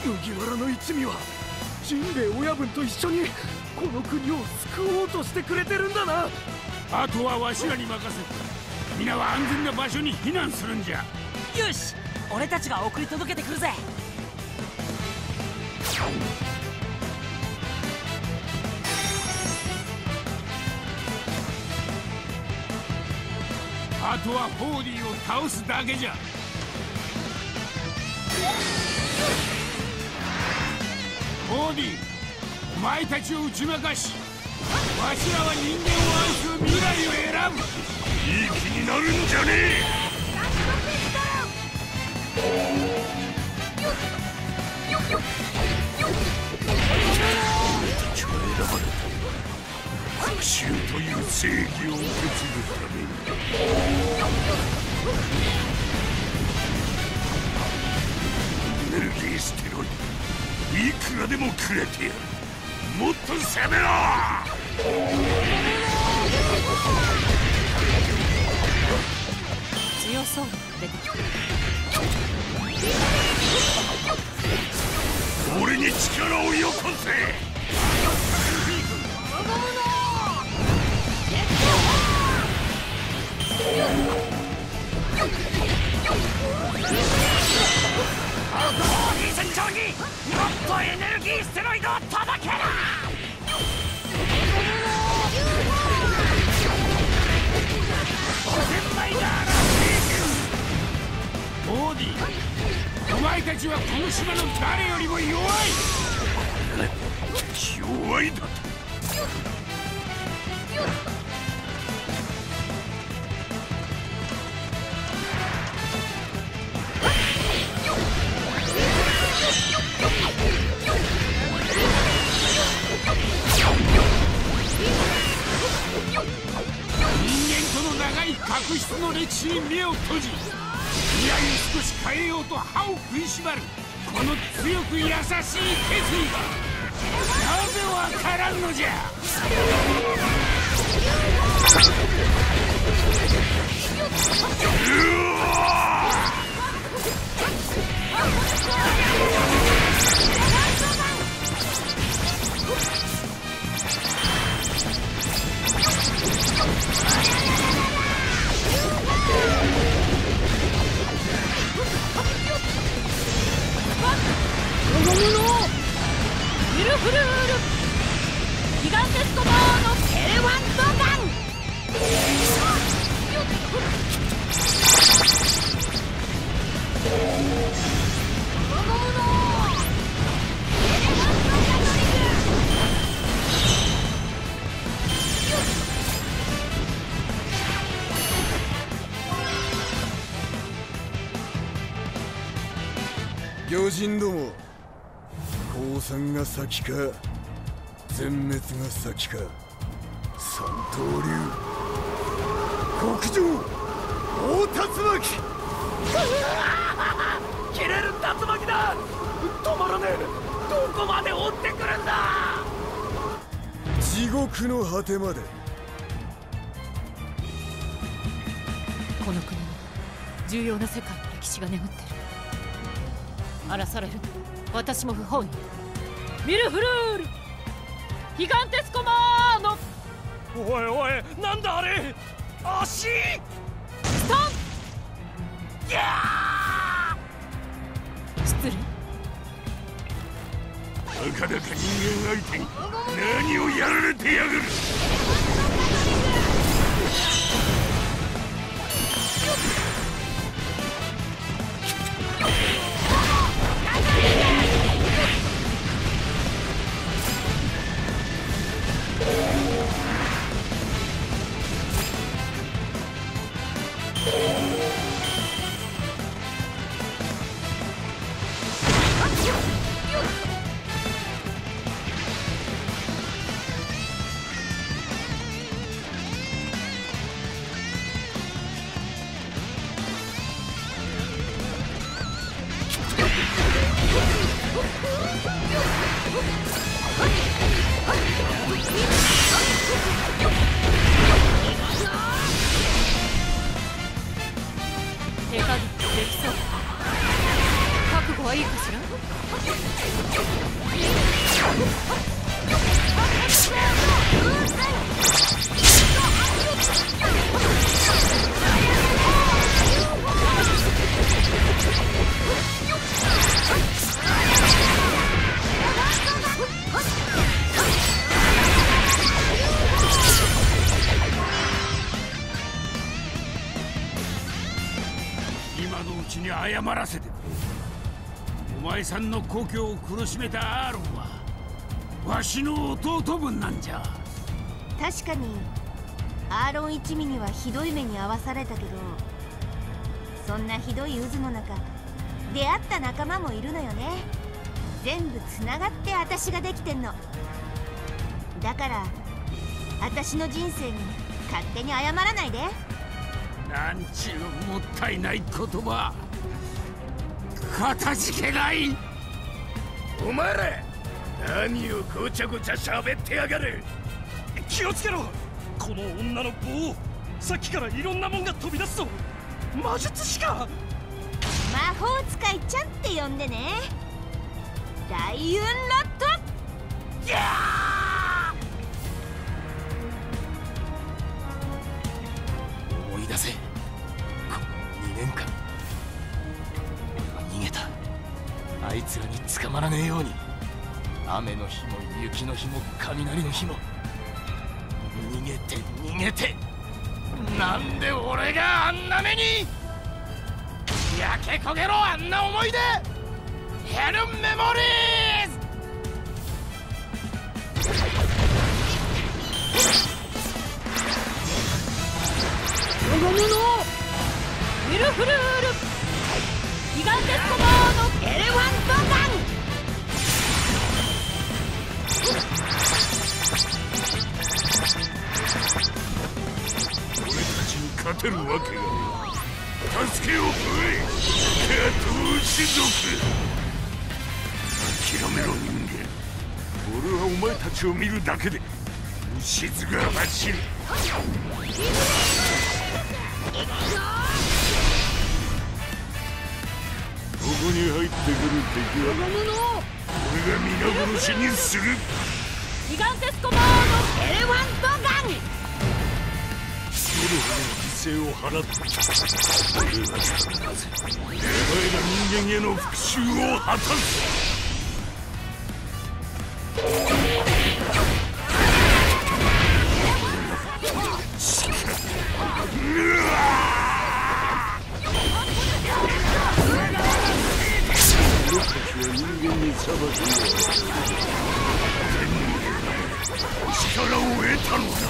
麦わらの一味はジンベエ親分と一緒にこの国を救おうとしてくれてるんだな。 あとはわしらに任せて皆は安全な場所に避難するんじゃ。 よし、俺たちが送り届けてくるぜ。 あとはフォーディを倒すだけじゃ。フォーディ、お前たちを打ち負かしわしらは人間を愛す未来を選ぶ。いい気になるんじゃねえ。俺たちは選ばれた。復讐という正義を受け継ぐために。エネルギーステロイドいくらでもくれてやる。もっと攻めろ。 強そう出てきた。 俺に力をよこせ。戦場にもっとエネルギーステロイドを届けろ。5000枚だ。オーディ、お前たちはこの島の誰よりも弱い。弱いだと。確執の歴史に目を閉じ未来を少し変えようと歯を食いしばるこの強く優しい決意がなぜわからんのじゃ。 ミルフルールギガンテスコバーのテレワンドガン。 魚人ども、降参が先か全滅が先か。三刀流極上大竜巻。切れる竜巻だ。止まらねえ。どこまで追ってくるんだ。地獄の果てまで。 この国に重要な世界の歴史が眠ってる。荒らされる私も不本意。ミルフルールギガンテスコマーノ。 おいおい、なんだあれ。足ストン。 ギャー。 失礼。 たかだか人間相手に何をやられてやがる。 こはいいかしら。 今のうちに謝らせてくれ。お前さんの故郷を苦しめたアーロンはわしの弟分なんじゃ。 確かにアーロン一味にはひどい目に遭わされたけど、そんなひどい渦の中出会った仲間もいるのよね。全部つながって私ができてんの。だから私の人生に勝手に謝らないで。 なんちゅうもったいない言葉。かたじけない。 お前ら何をごちゃごちゃ喋ってやがる。 気をつけろ。この女の棒、さっきからいろんなもんが飛び出すぞ。魔術師か。 魔法使いちゃんって呼んでね。大運ロット。 ギャー。思い出せ、この2年間俺は逃げた。あいつらに捕まらねえように。雨の日も雪の日も雷の日も逃げて逃げて。なんで俺があんな目に。焼け焦げろ、あんな思い出。ヘルメモリーズ。 我が物ウィルフルールギガンテスコバードエレファントガン。 俺たちに勝てるわけがねえ。助けをくれ、加藤士族。諦めろ人間。俺はお前たちを見るだけで虫唾が走る。ここに入ってくる敵は俺が皆殺しにする。 ギガンテスコバードエレファントガン。 どれほどの犠牲を払った。俺は必ずお前ら人間への復讐を果たす。俺たちは人間に裁きを与え力を得たのだ。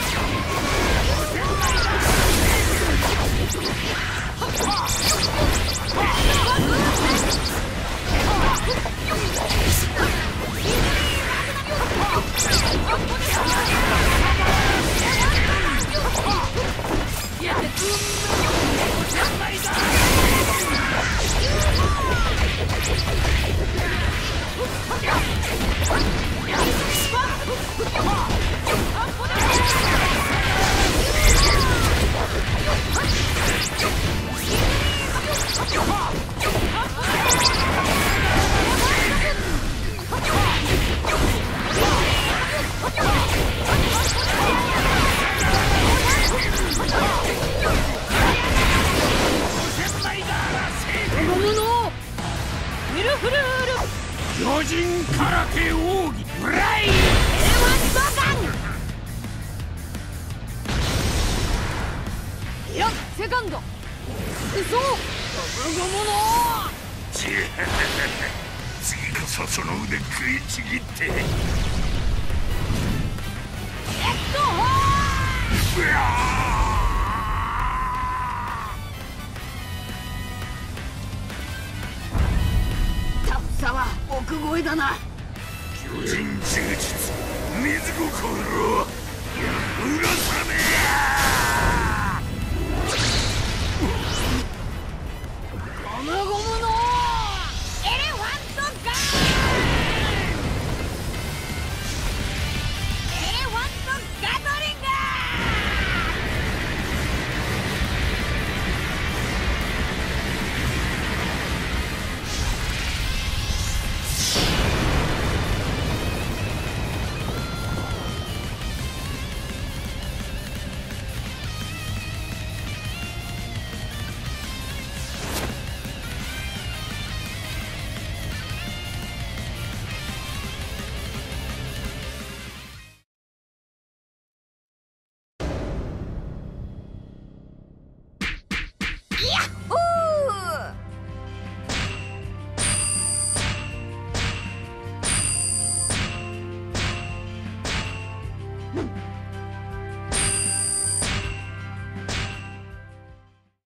巨人空手奥義ブライエレファントガン。いやセカンド嘘次こそその腕食いちぎってタフさは奥越えだな。 巨人柔術水心浦雨ゴムゴム